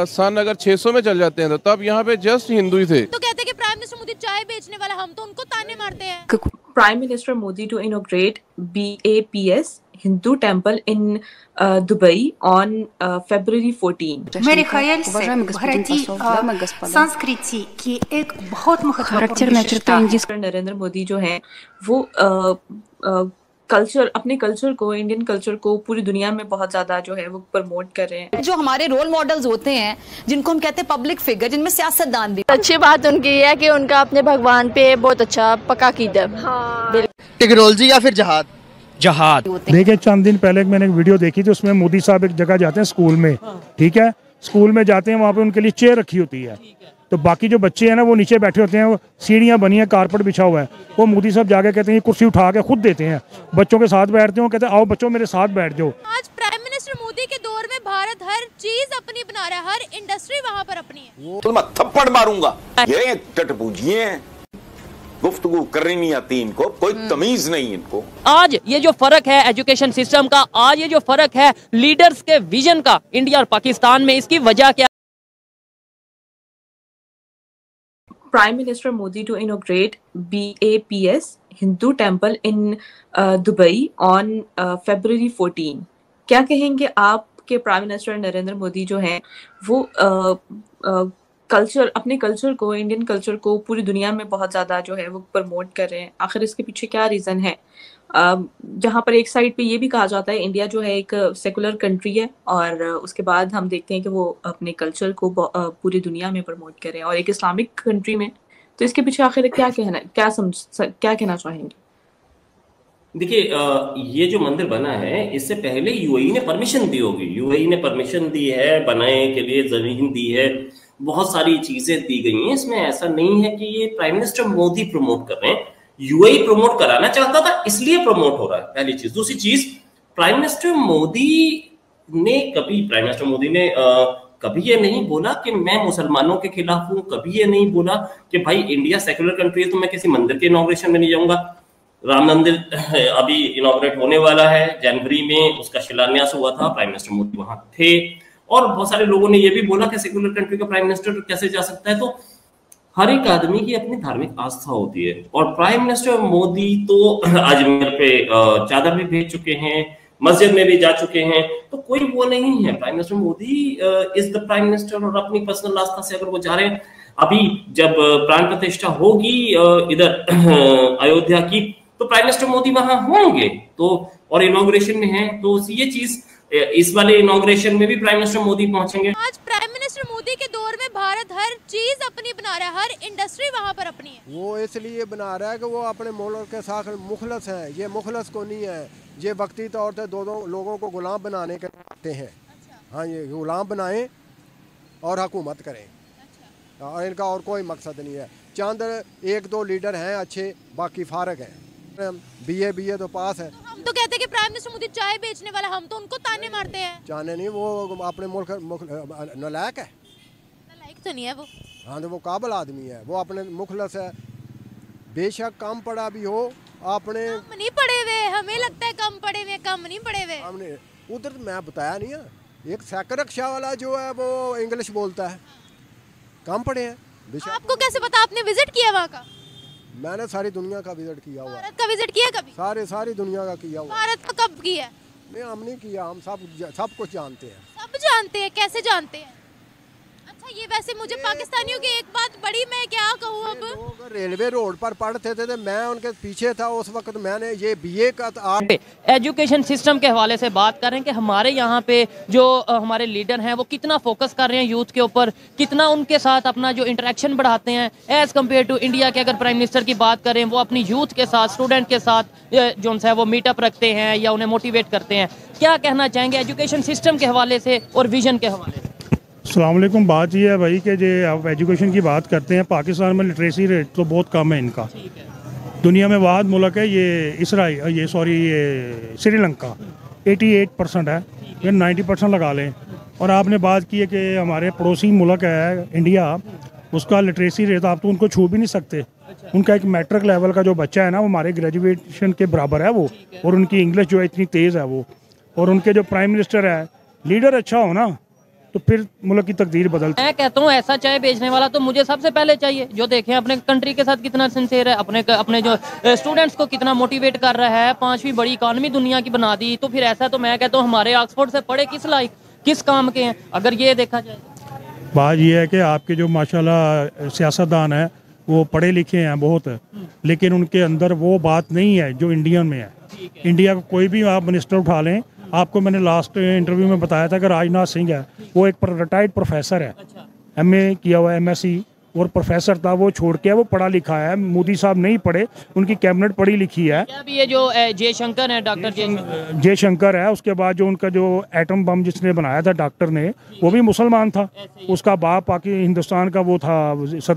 सन अगर 600 में चल जाते हैं तो तब यहाँ पे जस्ट हिंदू ही थे। तो कहते हैं कि प्राइम मिनिस्टर मोदी चाय बेचने वाला, हम तो उनको ताने मारते हैं। Prime Minister Modi to inaugurate BAPS Hindu temple in Dubai on February 14. मेरे ख्याल से भारतीय संस्कृति की एक बहुत महत्वपूर्ण विशेषता है। नरेंद्र मोदी जो है वो कल्चर, अपने कल्चर को, इंडियन कल्चर को पूरी दुनिया में बहुत ज्यादा जो है वो प्रमोट कर रहे हैं। जो हमारे रोल मॉडल्स होते हैं, जिनको हम कहते हैं पब्लिक फिगर, जिनमें सियासतदान भी। अच्छी बात उनकी है कि उनका अपने भगवान पे बहुत अच्छा पक्का कीदा। हाँ। टेक्नोलॉजी या फिर जहाद। देखिए, चंद दिन पहले मैंने एक वीडियो देखी थी, उसमें मोदी साहब एक जगह जाते हैं स्कूल में, ठीक है, स्कूल में जाते हैं, वहाँ पे उनके लिए चेयर रखी होती है, तो बाकी जो बच्चे हैं ना वो नीचे बैठे होते हैं, वो सीढ़ियाँ बनी हैं, कारपेट बिछा हुआ है, वो मोदी साहब जाके कहते हैं कुर्सी उठा के खुद देते हैं, बच्चों के साथ बैठते हैं, वो कहते हैं आओ बच्चों मेरे साथ बैठ जाओ। आज प्राइम मिनिस्टर मोदी के दौर में भारत हर चीज अपनी बना रहा है, हर इंडस्ट्री वहाँ पर अपनी है। तो मैं थप्पड़ मारूंगा, ये टटपूजिए हैं, गुफ्तगू करनी नहीं आती इनको, कोई तमीज नहीं इनको। आज ये जो फर्क है एजुकेशन सिस्टम का, आज ये जो फर्क है लीडर्स के विजन का इंडिया और पाकिस्तान में, इसकी वजह क्या? Prime Minister Modi to inaugurate BAPS Hindu temple in Dubai on February 14. क्या कहेंगे आपके प्राइम मिनिस्टर नरेंद्र मोदी जो हैं वो कल्चर, अपने कल्चर को, इंडियन कल्चर को पूरी दुनिया में बहुत ज़्यादा जो है वो प्रमोट कर रहे हैं। आखिर इसके पीछे क्या रीज़न है? जहाँ पर एक साइड पे ये भी कहा जाता है इंडिया जो है एक सेकुलर कंट्री है, और उसके बाद हम देखते हैं कि वो अपने कल्चर को पूरी दुनिया में प्रमोट कर रहे हैं, और एक इस्लामिक कंट्री में, तो इसके पीछे आखिर क्या कहना चाहेंगे? देखिए, ये जो मंदिर बना है इससे पहले यूएई ने परमिशन दी होगी, यूएई ने परमिशन दी है, बनाने के लिए जमीन दी है, बहुत सारी चीजें दी गई हैं। इसमें ऐसा नहीं है कि ये प्राइम मिनिस्टर मोदी प्रमोट कर रहे हैं, यूएई प्रमोट कराना चाहता था इसलिए प्रमोट हो रहा है, पहली चीज। दूसरी चीज, प्राइम मिनिस्टर मोदी ने कभी ये नहीं बोला कि मैं मुसलमानों के खिलाफ हूं, कभी ये नहीं बोला कि भाई इंडिया सेकुलर कंट्री है तो मैं किसी मंदिर के इनॉग्रेशन में नहीं जाऊंगा। राम मंदिर अभी इनॉग्रेट होने वाला है, जनवरी में उसका शिलान्यास हुआ था, प्राइम मिनिस्टर मोदी वहां थे, और बहुत सारे लोगों ने ये भी बोला कि सेकुलर कंट्री का प्राइम मिनिस्टर कैसे जा सकता है। तो हर एक आदमी की अपनी धार्मिक आस्था होती है, और प्राइम मिनिस्टर मोदी तो अजमेर पे चादर भी भेज चुके हैं, मस्जिद में भी जा चुके हैं, तो कोई वो नहीं है। Prime minister Modi is the prime minister, और अपनी पर्सनल आस्था से अगर वो जा रहे हैं, अभी जब प्राण प्रतिष्ठा होगी इधर अयोध्या की, तो प्राइम मिनिस्टर मोदी वहां होंगे, तो और इनॉग्रेशन में है, तो ये चीज इस वाले इनॉग्रेशन में भी प्राइम मिनिस्टर मोदी पहुंचेंगे। आज प्राइम मिनिस्टर मोदी के दौर में भारत हर चीज अपनी बना रहा है, हर इंडस्ट्री वहाँ पर अपनी है। वो इसलिए बना रहा है कि वो अपने मुल्क के साथ मुखलस है, ये मुखलस को नहीं है, ये वक्ती तौर पर दो लोगों को गुलाम बनाने के आते हैं। हाँ, ये गुलाम बनाएं और हुकूमत करें, और इनका और कोई मकसद नहीं है। चंद एक दो लीडर हैं अच्छे, बाकी फारग हैं। बीए तो पास है। हम तो कहते हैं कि प्राइम मिनिस्टर मोदी चाय बेचने वाला, हम तो उनको ताने मारते हैं। चाने नहीं, वो अपने मुल्क नालायक है। नालायक तो नहीं है वो। हाँ, तो वो काबिल आदमी है, वो अपने मुखलस है, बेशक कम पढ़ा भी हो, अपने कम नहीं पढ़े हुए, हमें लगता है कम पढ़े हुए, कम नहीं पढ़े हुए। हमने उधर मैं बताया नहीं है, एक साइकिल रिक्शा वाला जो है वो इंग्लिश बोलता है, कम पढ़े हैं। आपको कैसे पता? आपने विजिट किया वहाँ का? मैंने सारी दुनिया का विजिट किया हुआ। भारत का विजिट किया कभी? सारी दुनिया का किया हुआ। भारत का कब किया? नहीं, हम नहीं किया, हम सब कुछ जानते हैं। सब जानते हैं? कैसे जानते हैं? अच्छा, ये वैसे मुझे पाकिस्तानियों की एक बात बड़ी, मैं क्या कहूँ, अब रेलवे रोड पर पढ़ते थे, मैं उनके पीछे था उस वक्त। मैंने ये बीए का एजुकेशन सिस्टम के हवाले से बात करें कि हमारे यहाँ पे जो हमारे लीडर हैं वो कितना फोकस कर रहे हैं यूथ के ऊपर, कितना उनके साथ अपना जो इंटरेक्शन बढ़ाते हैं एज कम्पेयर टू इंडिया के। अगर प्राइम मिनिस्टर की बात करें, वो अपनी यूथ के साथ, स्टूडेंट के साथ जो है वो मीटअप रखते हैं या उन्हें मोटिवेट करते हैं। क्या कहना चाहेंगे एजुकेशन सिस्टम के हवाले से और विजन के हवाले से? अस्सलाम वालेकुम। बात ये है भाई कि जो आप एजुकेशन की बात करते हैं, पाकिस्तान में लिटरेसी रेट तो बहुत कम है इनका। दुनिया में वाद मुल्क है ये ये श्रीलंका 88% है, ये 90% लगा लें। और आपने बात की है कि हमारे पड़ोसी मुल्क है इंडिया, उसका लिटरेसी रेट आप तो उनको छू भी नहीं सकते। उनका एक मैट्रिक लेवल का जो बच्चा है ना, वो हमारे ग्रेजुएशन के बराबर है वो, और उनकी इंग्लिश जो है इतनी तेज़ है वो। और उनके जो प्राइम मिनिस्टर है, लीडर अच्छा हो ना, तो फिर मुल्क की तकदीर बदलती। मैं कहता हूँ ऐसा चाय बेचने वाला तो मुझे सबसे पहले चाहिए जो देखें अपने कंट्री के साथ कितना सिंसियर है, अपने जो स्टूडेंट्स को कितना मोटिवेट कर रहा है, 5वीं बड़ी इकॉनमी दुनिया की बना दी। तो फिर ऐसा तो मैं कहता हूँ हमारे ऑक्सफोर्ड से पढ़े किस लायक, किस काम के हैं, अगर ये देखा जाए। बात ये है कि आपके जो माशाल्लाह सियासतदान है वो पढ़े लिखे हैं बहुत, लेकिन उनके अंदर वो बात नहीं है जो इंडिया में है। इंडिया का कोई भी आप मिनिस्टर उठा लें, आपको मैंने लास्ट इंटरव्यू में बताया था कि राजनाथ सिंह है, वो एक रिटायर्ड प्रोफेसर है, एमए किया हुआ है, एमएससी और प्रोफेसर था, वो छोड़ के वो पढ़ा लिखा है। मोदी साहब नहीं पढ़े, उनकी कैबिनेट पढ़ी लिखी है। अभी ये जो जयशंकर है, डॉक्टर जयशंकर है, उसके बाद जो उनका जो एटम बम जिसने बनाया था डॉक्टर ने, वो भी मुसलमान था, उसका बाप पाकि हिंदुस्तान का वो था,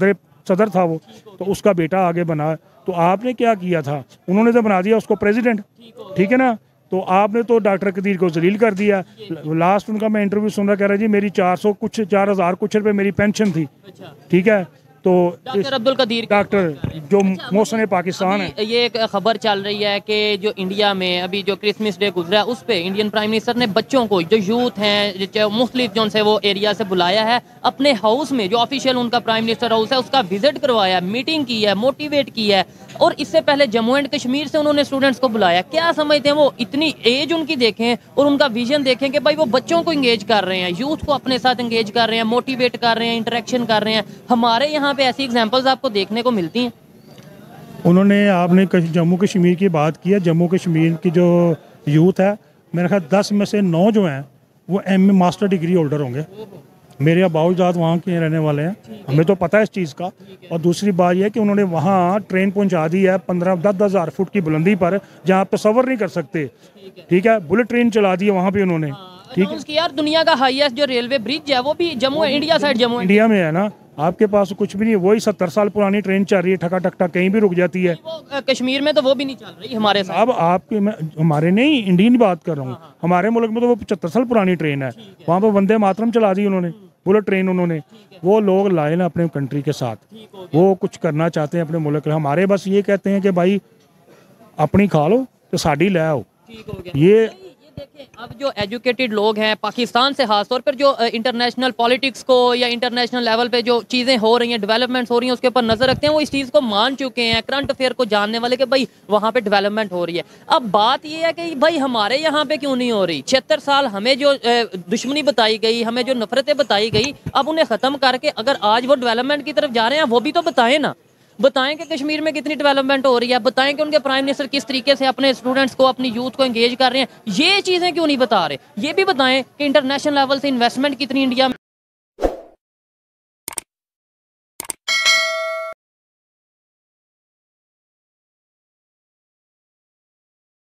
सदर था वो, तो उसका बेटा आगे बना। तो आपने क्या किया था, उन्होंने तो बना दिया उसको प्रेसिडेंट, ठीक है ना। तो आपने तो डॉक्टर कदीर को जलील कर दिया। लास्ट उनका मैं इंटरव्यू सुन रहा, कह रहा जी मेरी 4,000 कुछ रुपए मेरी पेंशन थी, ठीक है। तो डॉक्टर अब्दुल कदीर, डॉक्टर जो मोहसिन पाकिस्तान है। ये एक खबर चल रही है कि जो इंडिया में अभी जो क्रिसमस डे गुजरा उस पे इंडियन प्राइम मिनिस्टर ने बच्चों को, जो यूथ हैं मुख्तलिफ जो से वो एरिया से बुलाया है, अपने हाउस में जो ऑफिशियल उनका प्राइम मिनिस्टर हाउस है उसका विजिट करवाया, मीटिंग की है, मोटिवेट किया है। और इससे पहले जम्मू एंड कश्मीर से उन्होंने स्टूडेंट्स को बुलाया। क्या समझते हैं वो, इतनी एज उनकी देखें और उनका विजन देखें कि भाई वो बच्चों को इंगेज कर रहे हैं, यूथ को अपने साथ इंगेज कर रहे हैं, मोटिवेट कर रहे हैं, इंटरेक्शन कर रहे हैं। हमारे यहाँ पे ऐसी एग्जांपल्स आपको देखने को मिलती हैं। उन्होंने, आपने जम्मू कश्मीर की बात की है, जम्मू कश्मीर की जो यूथ है, मेरे ख्याल 10 में से 9 जो हैं वो एमए मास्टर डिग्री होल्डर होंगे। मेरे अबाउजात वहाँ के रहने वाले हैं, हमें तो पता है इस चीज़ का। और दूसरी बात यह है कि उन्होंने वहाँ ट्रेन पहुँचा दी है 15-10 हज़ार फुट की बुलंदी पर, जहाँ आप तसव्वुर नहीं कर सकते, ठीक है। बुलेट ट्रेन चला दी है वहाँ पे उन्होंने, ठीक है। उसकी यार दुनिया का हाईएस्ट जो रेलवे ब्रिज है वो भी Jammu India side, Jammu India में है ना। आपके पास कुछ भी नहीं, वही 70 साल पुरानी ट्रेन चल रही है, ठका ठक ठक कहीं भी रुक जाती है। कश्मीर में तो वो भी नहीं चल रही हमारे साथ। अब आपके, हमारे नहीं, इंडियन बात कर रहा हूँ, हमारे मुल्क में तो वो 75 साल पुरानी ट्रेन है, वहाँ पर वंदे मातरम चला दी उन्होंने, बुलेट ट्रेन उन्होंने। वो लोग लाए ना अपने कंट्री के साथ, वो कुछ करना चाहते हैं अपने मुल्क के। हमारे बस ये कहते हैं कि भाई अपनी खा लो तो साड़ी ले आओ। ये देखिए, अब जो एजुकेटेड लोग हैं पाकिस्तान से, खासतौर पर जो इंटरनेशनल पॉलिटिक्स को या इंटरनेशनल लेवल पे जो चीज़ें हो रही हैं, डेवलपमेंट्स हो रही हैं, उसके ऊपर नजर रखते हैं, वो इस चीज़ को मान चुके हैं, करंट अफेयर को जानने वाले कि भाई वहाँ पे डेवलपमेंट हो रही है। अब बात ये है कि भाई हमारे यहाँ पे क्यों नहीं हो रही। 76 साल हमें जो दुश्मनी बताई गई, हमें जो नफरतें बताई गई, अब उन्हें ख़त्म करके अगर आज वो डेवलपमेंट की तरफ जा रहे हैं, वो भी तो बताएं ना। बताएं कि कश्मीर में कितनी डेवलपमेंट हो रही है, बताएं कि उनके प्राइम मिनिस्टर किस तरीके से अपने स्टूडेंट्स को, अपनी यूथ को एंगेज कर रहे हैं। ये चीज़ें क्यों नहीं बता रहे। ये भी बताएं कि इंटरनेशनल लेवल से इन्वेस्टमेंट कितनी इंडिया में